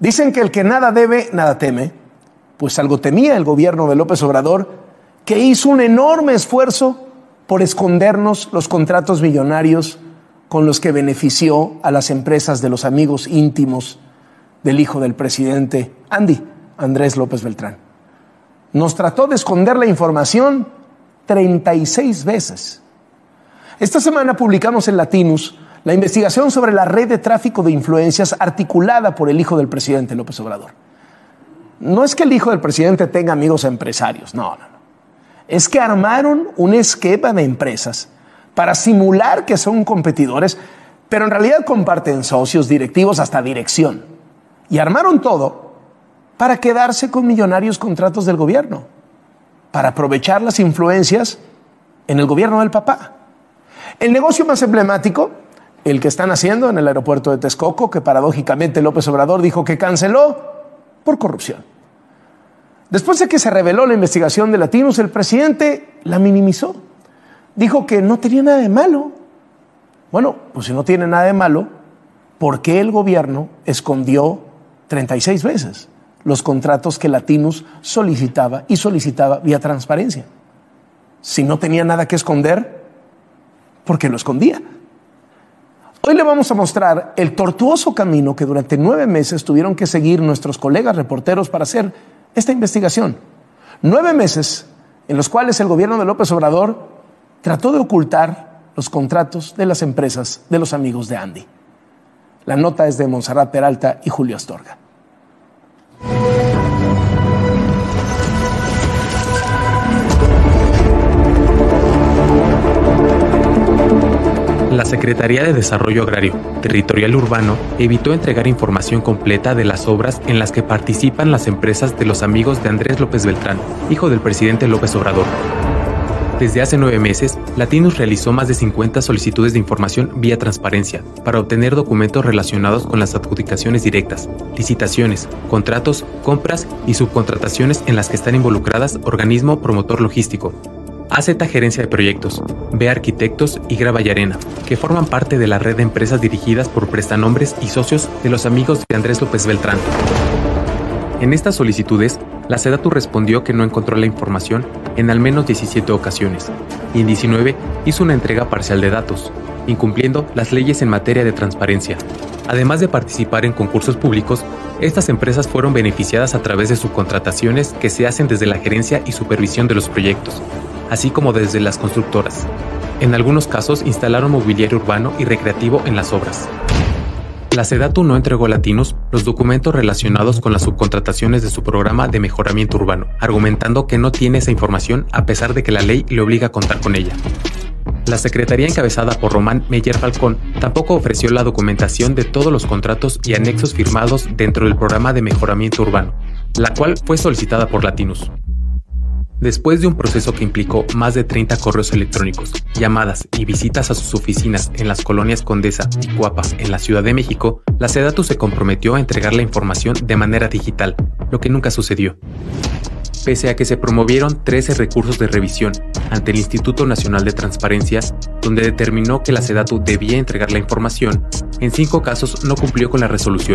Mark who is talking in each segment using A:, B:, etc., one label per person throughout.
A: Dicen que el que nada debe, nada teme, pues algo temía el gobierno de López Obrador, que hizo un enorme esfuerzo por escondernos los contratos millonarios con los que benefició a las empresas de los amigos íntimos del hijo del presidente, Andrés López Beltrán. Nos trató de esconder la información 36 veces. Esta semana publicamos en Latinus la investigación sobre la red de tráfico de influencias articulada por el hijo del presidente López Obrador. No es que el hijo del presidente tenga amigos empresarios, no. Es que armaron un esquema de empresas para simular que son competidores, pero en realidad comparten socios, directivos, hasta dirección. Y armaron todo para quedarse con millonarios contratos del gobierno, para aprovechar las influencias en el gobierno del papá. El negocio más emblemático, el que están haciendo en el aeropuerto de Texcoco, que paradójicamente López Obrador dijo que canceló por corrupción. Después de que se reveló la investigación de Latinus, el presidente la minimizó. Dijo que no tenía nada de malo. Bueno, pues si no tiene nada de malo, ¿por qué el gobierno escondió 36 veces los contratos que Latinus solicitaba vía transparencia? Si no tenía nada que esconder, ¿por qué lo escondía? Hoy le vamos a mostrar el tortuoso camino que durante 9 meses tuvieron que seguir nuestros colegas reporteros para hacer esta investigación. 9 meses en los cuales el gobierno de López Obrador trató de ocultar los contratos de las empresas de los amigos de Andy. La nota es de Montserrat Peralta y Julio Astorga.
B: La Secretaría de Desarrollo Agrario, Territorial y Urbano evitó entregar información completa de las obras en las que participan las empresas de los amigos de Andrés López Beltrán, hijo del presidente López Obrador. Desde hace 9 meses, Latinus realizó más de 50 solicitudes de información vía transparencia para obtener documentos relacionados con las adjudicaciones directas, licitaciones, contratos, compras y subcontrataciones en las que están involucradas Organismo Promotor Logístico, AZ Gerencia de Proyectos, B Arquitectos y Grava y Arena, que forman parte de la red de empresas dirigidas por prestanombres y socios de los amigos de Andrés López Beltrán. En estas solicitudes, la SEDATU respondió que no encontró la información en al menos 17 ocasiones, y en 19 hizo una entrega parcial de datos, incumpliendo las leyes en materia de transparencia. Además de participar en concursos públicos, estas empresas fueron beneficiadas a través de subcontrataciones que se hacen desde la gerencia y supervisión de los proyectos, así como desde las constructoras. En algunos casos instalaron mobiliario urbano y recreativo en las obras. La SEDATU no entregó a Latinus los documentos relacionados con las subcontrataciones de su programa de mejoramiento urbano, argumentando que no tiene esa información a pesar de que la ley le obliga a contar con ella. La Secretaría encabezada por Román Meyer Falcón tampoco ofreció la documentación de todos los contratos y anexos firmados dentro del programa de mejoramiento urbano, la cual fue solicitada por Latinus. Después de un proceso que implicó más de 30 correos electrónicos, llamadas y visitas a sus oficinas en las colonias Condesa y Cuapa en la Ciudad de México, la SEDATU se comprometió a entregar la información de manera digital, lo que nunca sucedió. Pese a que se promovieron 13 recursos de revisión ante el Instituto Nacional de Transparencia, donde determinó que la SEDATU debía entregar la información, en 5 casos no cumplió con la resolución.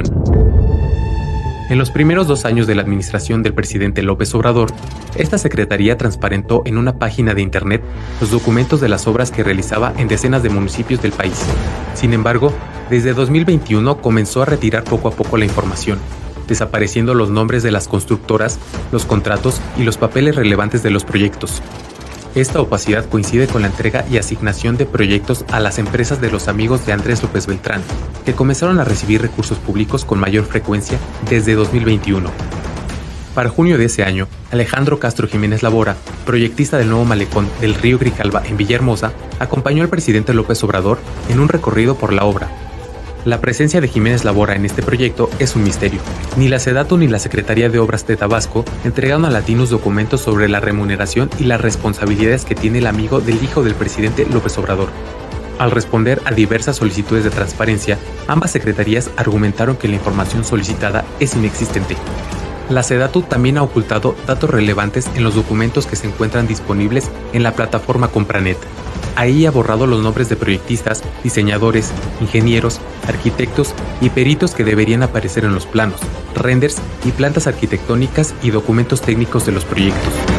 B: En los primeros 2 años de la administración del presidente López Obrador, esta secretaría transparentó en una página de internet los documentos de las obras que realizaba en decenas de municipios del país. Sin embargo, desde 2021 comenzó a retirar poco a poco la información, desapareciendo los nombres de las constructoras, los contratos y los papeles relevantes de los proyectos. Esta opacidad coincide con la entrega y asignación de proyectos a las empresas de los amigos de Andrés López Beltrán, que comenzaron a recibir recursos públicos con mayor frecuencia desde 2021. Para junio de ese año, Alejandro Castro Jiménez Labora, proyectista del nuevo malecón del río Grijalva en Villahermosa, acompañó al presidente López Obrador en un recorrido por la obra. La presencia de Jiménez Labora en este proyecto es un misterio. Ni la SEDATU ni la Secretaría de Obras de Tabasco entregaron a Latinus documentos sobre la remuneración y las responsabilidades que tiene el amigo del hijo del presidente López Obrador. Al responder a diversas solicitudes de transparencia, ambas secretarías argumentaron que la información solicitada es inexistente. La SEDATU también ha ocultado datos relevantes en los documentos que se encuentran disponibles en la plataforma Compranet. Ahí ha borrado los nombres de proyectistas, diseñadores, ingenieros, arquitectos y peritos que deberían aparecer en los planos, renders y plantas arquitectónicas y documentos técnicos de los proyectos.